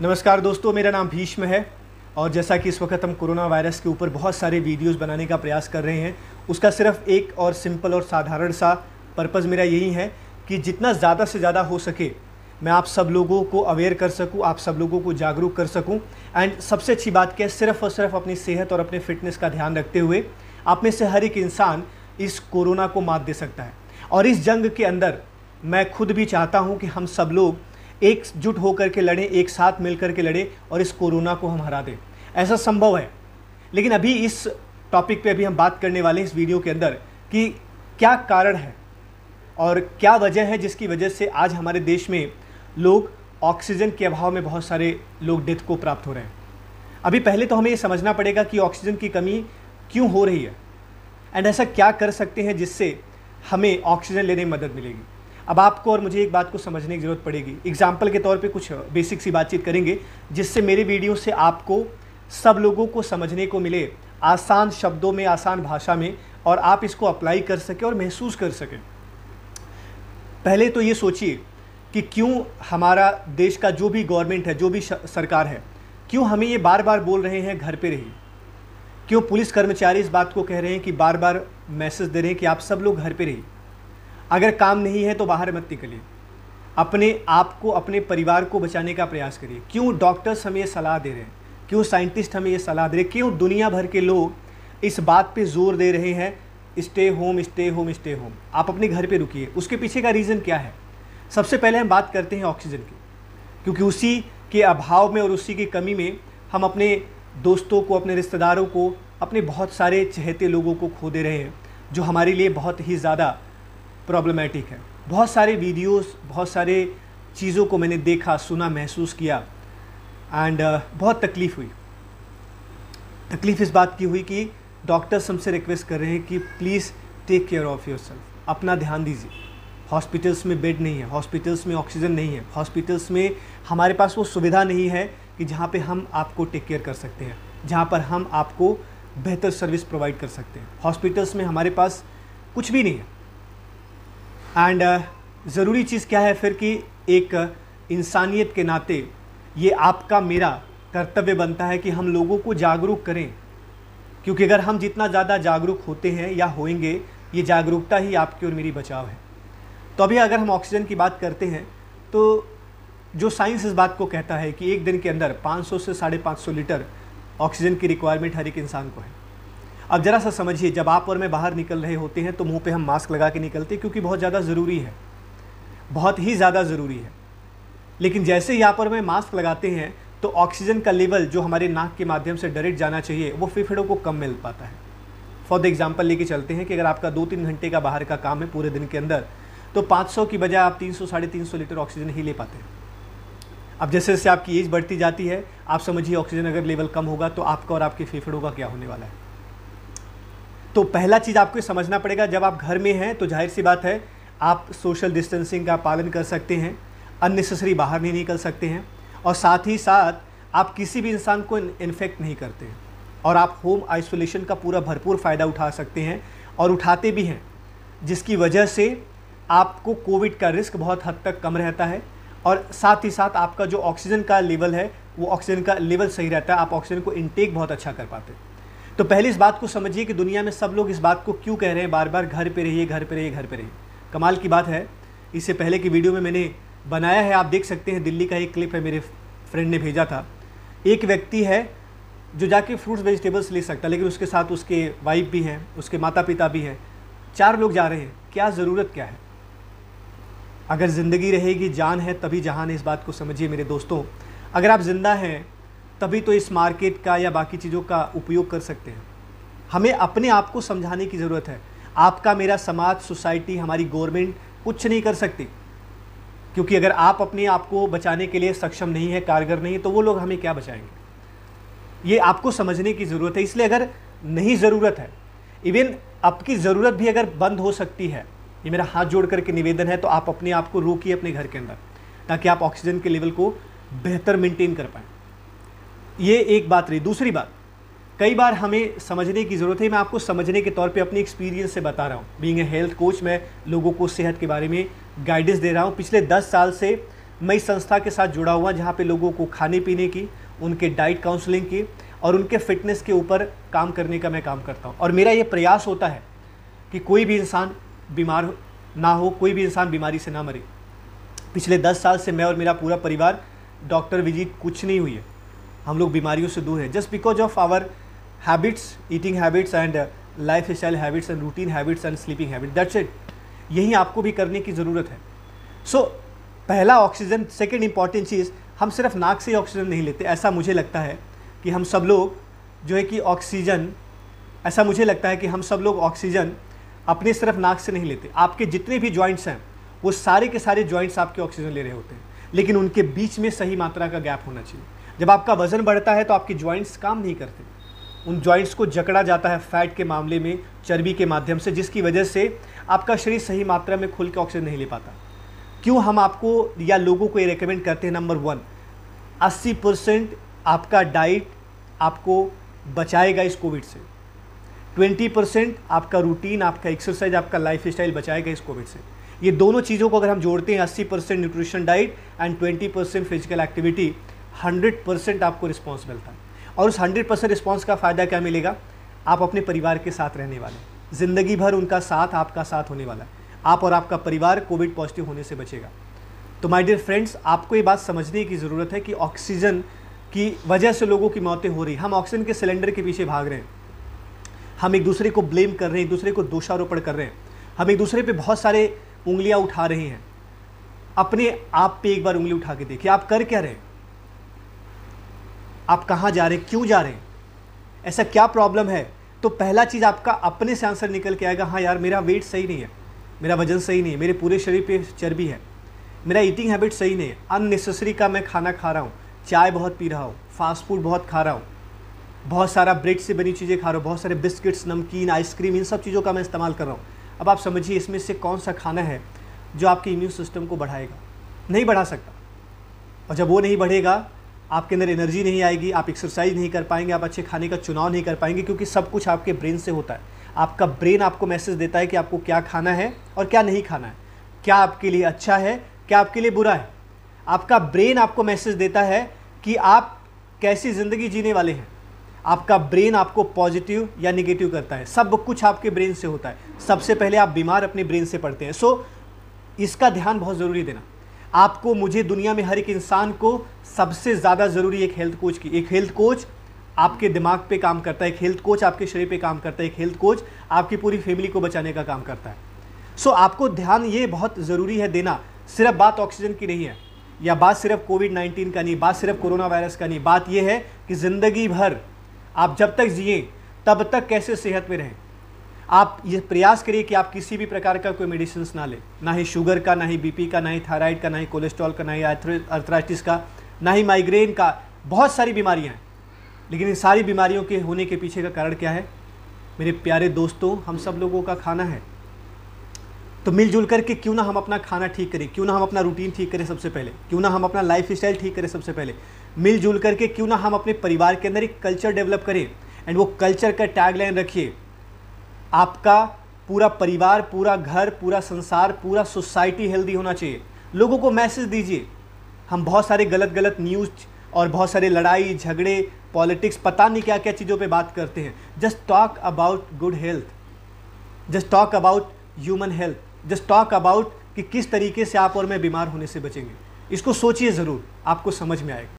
नमस्कार दोस्तों, मेरा नाम भीष्म है और जैसा कि इस वक्त हम कोरोना वायरस के ऊपर बहुत सारे वीडियोस बनाने का प्रयास कर रहे हैं, उसका सिर्फ एक और सिंपल और साधारण सा पर्पज़ मेरा यही है कि जितना ज़्यादा से ज़्यादा हो सके मैं आप सब लोगों को अवेयर कर सकूं, आप सब लोगों को जागरूक कर सकूं। एंड सबसे अच्छी बात क्या है, सिर्फ और सिर्फ अपनी सेहत और अपने फिटनेस का ध्यान रखते हुए आप में से हर एक इंसान इस कोरोना को मात दे सकता है। और इस जंग के अंदर मैं खुद भी चाहता हूं कि हम सब लोग एकजुट होकर के लड़ें, एक साथ मिलकर के लड़ें और इस कोरोना को हम हरा दें। ऐसा संभव है, लेकिन अभी इस टॉपिक पे अभी हम बात करने वाले हैं इस वीडियो के अंदर कि क्या कारण है और क्या वजह है जिसकी वजह से आज हमारे देश में लोग ऑक्सीजन के अभाव में बहुत सारे लोग डेथ को प्राप्त हो रहे हैं। अभी पहले तो हमें ये समझना पड़ेगा कि ऑक्सीजन की कमी क्यों हो रही है एंड ऐसा क्या कर सकते हैं जिससे हमें ऑक्सीजन लेने में मदद मिलेगी। अब आपको और मुझे एक बात को समझने की ज़रूरत पड़ेगी। एग्जाम्पल के तौर पे कुछ बेसिक सी बातचीत करेंगे जिससे मेरे वीडियो से आपको सब लोगों को समझने को मिले, आसान शब्दों में, आसान भाषा में, और आप इसको अप्लाई कर सकें और महसूस कर सकें। पहले तो ये सोचिए कि क्यों हमारा देश का जो भी गवर्नमेंट है, जो भी सरकार है, क्यों हमें ये बार बार बोल रहे हैं घर पे रहिए। क्यों पुलिस कर्मचारी इस बात को कह रहे हैं कि बार बार मैसेज दे रहे हैं कि आप सब लोग घर पे रहिए, अगर काम नहीं है तो बाहर मत निकलिए, अपने आप को, अपने परिवार को बचाने का प्रयास करिए। क्यों डॉक्टर्स हमें ये सलाह दे रहे हैं, क्यों साइंटिस्ट हमें ये सलाह दे रहे हैं, क्यों दुनिया भर के लोग इस बात पे जोर दे रहे हैं stay home, stay home, stay home, आप अपने घर पे रुकिए। उसके पीछे का रीज़न क्या है? सबसे पहले हम बात करते हैं ऑक्सीजन की, क्योंकि उसी के अभाव में और उसी की कमी में हम अपने दोस्तों को, अपने रिश्तेदारों को, अपने बहुत सारे चहेते लोगों को खो दे रहे हैं, जो हमारे लिए बहुत ही ज़्यादा प्रॉब्लमेटिक है। बहुत सारे वीडियोस, बहुत सारे चीज़ों को मैंने देखा, सुना, महसूस किया एंड बहुत तकलीफ़ हुई। तकलीफ़ इस बात की हुई कि डॉक्टर्स हमसे रिक्वेस्ट कर रहे हैं कि please take care of yourself, अपना ध्यान दीजिए। हॉस्पिटल्स में बेड नहीं है, हॉस्पिटल्स में ऑक्सीजन नहीं है, हॉस्पिटल्स में हमारे पास वो सुविधा नहीं है कि जहाँ पे हम आपको टेक केयर कर सकते हैं, जहाँ पर हम आपको बेहतर सर्विस प्रोवाइड कर सकते हैं। हॉस्पिटल्स में हमारे पास कुछ भी नहीं है। एंड ज़रूरी चीज़ क्या है फिर कि एक इंसानियत के नाते ये आपका मेरा कर्तव्य बनता है कि हम लोगों को जागरूक करें, क्योंकि अगर हम जितना ज़्यादा जागरूक होते हैं या होएंगे, ये जागरूकता ही आपकी और मेरी बचाव है। तो अभी अगर हम ऑक्सीजन की बात करते हैं तो जो साइंस इस बात को कहता है कि एक दिन के अंदर 500 से 550 लीटर ऑक्सीजन की रिक्वायरमेंट हर एक इंसान को है। अब ज़रा सा समझिए, जब आप और मैं बाहर निकल रहे होते हैं तो मुंह पे हम मास्क लगा के निकलते हैं, क्योंकि बहुत ज़्यादा ज़रूरी है, बहुत ही ज़्यादा ज़रूरी है। लेकिन जैसे ही आप और मैं मास्क लगाते हैं तो ऑक्सीजन का लेवल जो हमारे नाक के माध्यम से डायरेक्ट जाना चाहिए वो फेफड़ों को कम मिल पाता है। फॉर द एग्जाम्पल लेके चलते हैं कि अगर आपका 2-3 घंटे का बाहर का काम है पूरे दिन के अंदर, तो 500 की बजाय आप 300, 350 लीटर ऑक्सीजन ही ले पाते हैं। अब जैसे जैसे आपकी एज बढ़ती जाती है, आप समझिए ऑक्सीजन अगर लेवल कम होगा तो आपका और आपके फेफड़ों का क्या होने वाला है। तो पहला चीज़ आपको समझना पड़ेगा, जब आप घर में हैं तो जाहिर सी बात है आप सोशल डिस्टेंसिंग का पालन कर सकते हैं, अननेसेसरी बाहर नहीं निकल सकते हैं, और साथ ही साथ आप किसी भी इंसान को इन्फेक्ट नहीं करते हैं, और आप होम आइसोलेशन का पूरा भरपूर फ़ायदा उठा सकते हैं और उठाते भी हैं, जिसकी वजह से आपको कोविड का रिस्क बहुत हद तक कम रहता है, और साथ ही साथ आपका जो ऑक्सीजन का लेवल है वो ऑक्सीजन का लेवल सही रहता है, आप ऑक्सीजन को इनटेक बहुत अच्छा कर पाते हैं। तो पहले इस बात को समझिए कि दुनिया में सब लोग इस बात को क्यों कह रहे हैं बार बार, घर पे रहिए, घर पे रहिए, घर पे रहिए। कमाल की बात है, इससे पहले की वीडियो में मैंने बनाया है, आप देख सकते हैं, दिल्ली का एक क्लिप है, मेरे फ्रेंड ने भेजा था। एक व्यक्ति है जो जाके फ्रूट्स वेजिटेबल्स ले सकता है, लेकिन उसके साथ उसके वाइफ भी हैं, उसके माता पिता भी हैं, 4 लोग जा रहे हैं। क्या ज़रूरत क्या है? अगर ज़िंदगी रहेगी, जान है तभी जहान है, इस बात को समझिए मेरे दोस्तों। अगर आप ज़िंदा हैं तभी तो इस मार्केट का या बाकी चीज़ों का उपयोग कर सकते हैं। हमें अपने आप को समझाने की ज़रूरत है। आपका, मेरा, समाज, सोसाइटी, हमारी गवर्नमेंट कुछ नहीं कर सकती, क्योंकि अगर आप अपने आप को बचाने के लिए सक्षम नहीं है, कारगर नहीं है, तो वो लोग हमें क्या बचाएंगे? ये आपको समझने की ज़रूरत है। इसलिए अगर नहीं ज़रूरत है, इवन आपकी ज़रूरत भी अगर बंद हो सकती है, ये मेरा हाथ जोड़ करके निवेदन है, तो आप अपने आप को रोकिए अपने घर के अंदर, ताकि आप ऑक्सीजन के लेवल को बेहतर मेंटेन कर पाएँ। ये एक बात रही। दूसरी बात, कई बार हमें समझने की ज़रूरत है। मैं आपको समझने के तौर पे अपनी एक्सपीरियंस से बता रहा हूँ। बीइंग ए हेल्थ कोच, मैं लोगों को सेहत के बारे में गाइडेंस दे रहा हूँ। पिछले 10 साल से मैं इस संस्था के साथ जुड़ा हुआ जहाँ पे लोगों को खाने पीने की, उनके डाइट काउंसलिंग की और उनके फिटनेस के ऊपर काम करने का मैं काम करता हूँ। और मेरा ये प्रयास होता है कि कोई भी इंसान बीमार ना हो, कोई भी इंसान बीमारी से ना मरे। पिछले 10 साल से मैं और मेरा पूरा परिवार डॉक्टर विजिट कुछ नहीं हुई है, हम लोग बीमारियों से दूर हैं, just because of our habits, eating habits and life style habits and routine habits and sleeping habit, that's it. यही आपको भी करने की ज़रूरत है। सो पहला ऑक्सीजन। सेकेंड इंपॉर्टेंट चीज़, हम सिर्फ नाक से ऑक्सीजन नहीं लेते। ऐसा मुझे लगता है कि हम सब लोग जो है कि ऑक्सीजन अपने सिर्फ नाक से नहीं लेते। आपके जितने भी जॉइंट्स हैं वो सारे के सारे जॉइंट्स आपके ऑक्सीजन ले रहे होते हैं, लेकिन उनके बीच में सही मात्रा का गैप होना चाहिए। जब आपका वजन बढ़ता है तो आपके जॉइंट्स काम नहीं करते, उन जॉइंट्स को जकड़ा जाता है फैट के मामले में, चर्बी के माध्यम से, जिसकी वजह से आपका शरीर सही मात्रा में खुल के ऑक्सीजन नहीं ले पाता। क्यों हम आपको या लोगों को ये रेकमेंड करते हैं? नंबर 1, 80% आपका डाइट आपको बचाएगा इस कोविड से, 20% आपका रूटीन, आपका एक्सरसाइज, आपका लाइफ स्टाइल बचाएगा इस कोविड से। ये दोनों चीज़ों को अगर हम जोड़ते हैं, 80% nutrition diet and 20% physical activity, 100% आपको रिस्पॉन्स मिलता है। और उस 100% रिस्पॉन्स का फ़ायदा क्या मिलेगा? आप अपने परिवार के साथ रहने वाले हैं, ज़िंदगी भर उनका साथ, आपका साथ होने वाला है। आप और आपका परिवार कोविड पॉजिटिव होने से बचेगा। तो माय डियर फ्रेंड्स, आपको ये बात समझने की ज़रूरत है कि ऑक्सीजन की वजह से लोगों की मौतें हो रही। हम ऑक्सीजन के सिलेंडर के पीछे भाग रहे हैं, हम एक दूसरे को ब्लेम कर रहे हैं, एक दूसरे को दोषारोपण कर रहे हैं, हम एक दूसरे पे बहुत सारे उंगलियां उठा रहे हैं। अपने आप पे एक बार उंगली उठा के देखिए, आप कर क्या रहे हैं? आप कहाँ जा रहे हैं? क्यों जा रहे हैं? ऐसा क्या प्रॉब्लम है? तो पहला चीज़ आपका अपने से आंसर निकल के आएगा, हाँ यार मेरा वेट सही नहीं है, मेरा वजन सही नहीं है, मेरे पूरे शरीर पे चर्बी है, मेरा ईटिंग हैबिट सही नहीं है, अननेसेसरी का मैं खाना खा रहा हूँ, चाय बहुत पी रहा हूँ, फास्ट फूड बहुत खा रहा हूँ, बहुत सारा ब्रेड से बनी चीज़ें खा रहा हूँ, बहुत सारे बिस्किट्स, नमकीन, आइसक्रीम, इन सब चीज़ों का मैं इस्तेमाल कर रहा हूँ। अब आप समझिए इसमें से कौन सा खाना है जो आपके इम्यून सिस्टम को बढ़ाएगा? नहीं बढ़ा सकता। और जब वो नहीं बढ़ेगा, आपके अंदर एनर्जी नहीं आएगी, आप एक्सरसाइज नहीं कर पाएंगे, आप अच्छे खाने का चुनाव नहीं कर पाएंगे, क्योंकि सब कुछ आपके ब्रेन से होता है। आपका ब्रेन आपको मैसेज देता है कि आपको क्या खाना है और क्या नहीं खाना है, क्या आपके लिए अच्छा है, क्या आपके लिए बुरा है। आपका ब्रेन आपको मैसेज देता है कि आप कैसी ज़िंदगी जीने वाले हैं। आपका ब्रेन आपको पॉजिटिव या नेगेटिव करता है, सब कुछ आपके ब्रेन से होता है। सबसे पहले आप बीमार अपने ब्रेन से पड़ते हैं। सो इसका ध्यान बहुत ज़रूरी देना। आपको, मुझे, दुनिया में हर एक इंसान को सबसे ज़्यादा ज़रूरी एक हेल्थ कोच की। एक हेल्थ कोच आपके दिमाग पे काम करता है, एक हेल्थ कोच आपके शरीर पे काम करता है, एक हेल्थ कोच आपकी पूरी फैमिली को बचाने का काम करता है। सो आपको ध्यान ये बहुत ज़रूरी है देना। सिर्फ बात ऑक्सीजन की नहीं है, या बात सिर्फ कोविड-19 का नहीं, बात सिर्फ कोरोना वायरस का नहीं, बात यह है कि ज़िंदगी भर आप जब तक जिए तब तक कैसे सेहत में रहें। आप ये प्रयास करिए कि आप किसी भी प्रकार का कोई मेडिसिन ना लें, ना ही शुगर का, ना ही बीपी का, ना ही थायराइड का, ना ही कोलेस्ट्रॉल का, ना ही अर्थराइटिस का, ना ही माइग्रेन का। बहुत सारी बीमारियां हैं, लेकिन इन सारी बीमारियों के होने के पीछे का कारण क्या है? मेरे प्यारे दोस्तों, हम सब लोगों का खाना है। तो मिलजुल करके क्यों ना हम अपना खाना ठीक करें, क्यों ना हम अपना रूटीन ठीक करें सबसे पहले, क्यों ना हम अपना लाइफ स्टाइल ठीक करें सबसे पहले। मिलजुल करके क्यों ना हम अपने परिवार के अंदर एक कल्चर डेवलप करें। एंड वो कल्चर का टैगलाइन रखिए, आपका पूरा परिवार, पूरा घर, पूरा संसार, पूरा सोसाइटी हेल्दी होना चाहिए। लोगों को मैसेज दीजिए। हम बहुत सारे गलत न्यूज़ और बहुत सारे लड़ाई झगड़े, पॉलिटिक्स, पता नहीं क्या क्या चीज़ों पे बात करते हैं। Just talk about good health, just talk about human health, just talk about कि किस तरीके से आप और मैं बीमार होने से बचेंगे। इसको सोचिए ज़रूर, आपको समझ में आएगा।